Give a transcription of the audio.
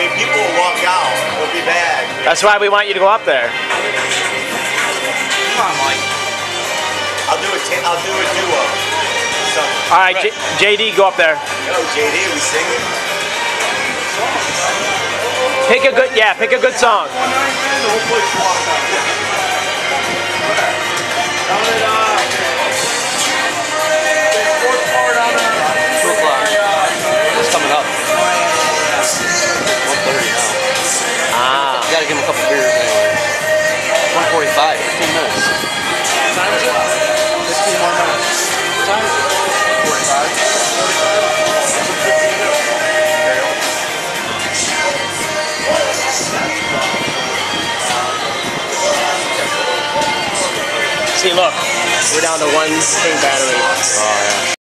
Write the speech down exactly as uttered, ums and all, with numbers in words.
many people will walk out. It'll be bad. That's why we want you to go up there. Come on, Mike. I'll do a, t I'll do a duo. So, All right, J JD, go up there. Yo, J D, we singing? Pick a good, yeah, pick a good song. Coming up. one thirty now. Ah. You gotta give him a couple beers anyway. one forty-five, fifteen minutes. What time is it? fifteen more minutes. What time is it? forty-five. See, look, we're down to one thing battery. Oh, yeah.